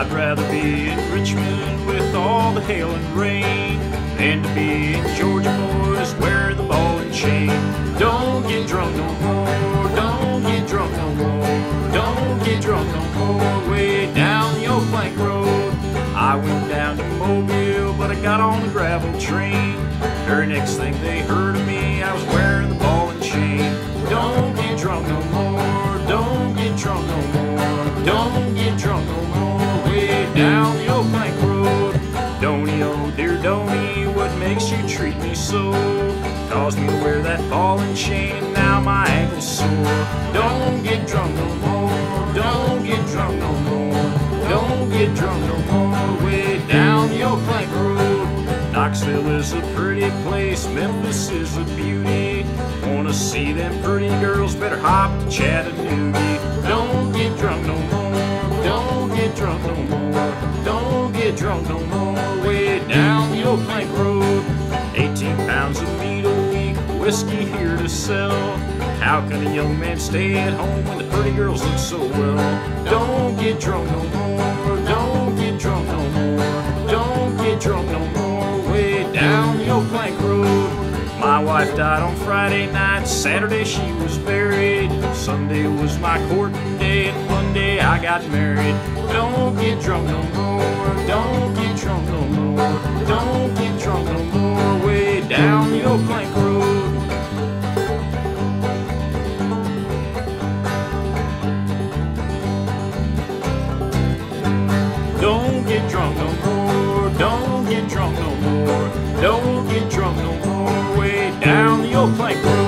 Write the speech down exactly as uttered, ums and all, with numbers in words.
I'd rather be in Richmond with all the hail and rain than to be in Georgia, boys, where the ball and chain. Don't get drunk no more, don't get drunk no more, don't get drunk no more, way down the Oak Plank Road. I went down to Mobile, but I got on the gravel train. Very next thing they heard of me, I was wearing the ball and chain. Don't get drunk no more, don't get drunk no more, don't get drunk no more, way down the Oak Plank Road. Donny, oh dear Donny, what makes you treat me so? Caused me to wear that ball and chain, and now my ankle's sore. Don't get drunk no more, don't get drunk no more, don't get drunk no more, way down the Oak Plank Road. Knoxville is a pretty place, Memphis is a beauty. Wanna see them pretty girls, better hop to Chattanooga. Don't get drunk no more, don't get drunk no more, don't get drunk no more, way down the Oak Plank Road. eighteen pounds of meat a week, whiskey here to sell. How can a young man stay at home when the pretty girls look so well? Don't get drunk no more, don't get drunk no more, don't get drunk no more, way down the Oak Plank Road. My wife died on Friday night, Saturday she was buried, Sunday was my courting day, and Monday I got married. Don't get drunk no more, don't get drunk no more, don't get drunk no more, way down the Oak Plank Road. Don't get drunk no more, don't get drunk no more, don't get drunk no more, way down the Oak Plank Road.